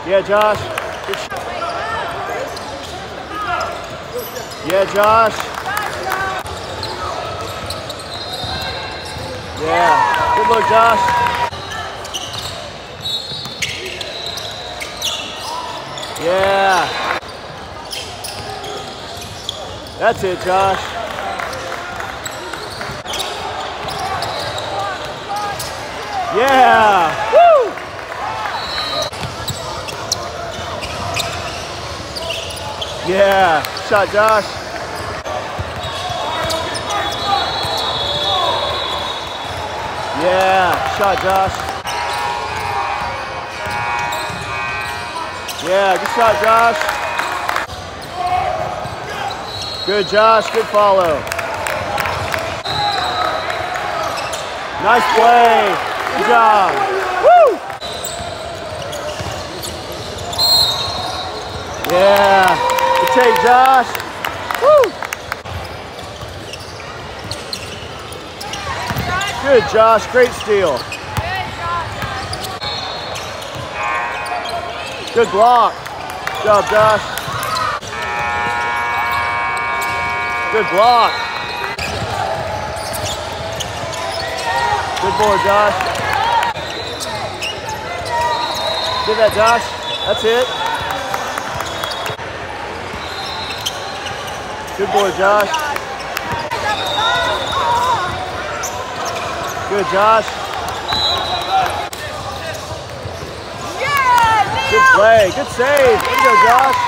Yeah, Josh. Good shot. Yeah, Josh. Yeah. Good look, Josh. Yeah. That's it, Josh. Yeah. Woo! Yeah. Shot, Josh. Yeah. Shot, Josh. Yeah. Good shot, Josh. Good, Josh. Good follow. Nice play. Good job. Woo! Yeah. Good take, Josh. Woo! Good, Josh. Great steal. Good block. Good job, Josh. Good block. Good board, Josh. Give that, Josh. That's it. Good board, Josh. Good, Josh. Good play. Good save. Way to go, Josh.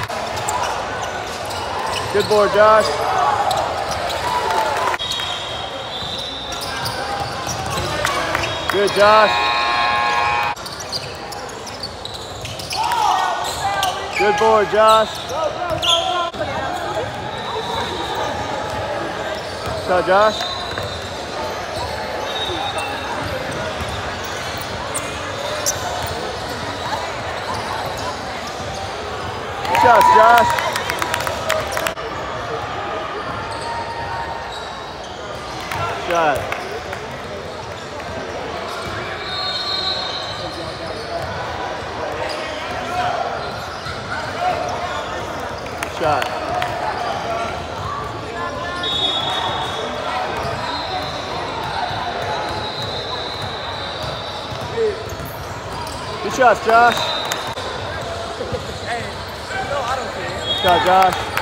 Good board, Josh. Good, Josh. Good board, Josh. Shot, Josh. Good shots, Josh. Shot. Shot. Good shots, Josh. Hey, no, I don't care. Good shot, Josh.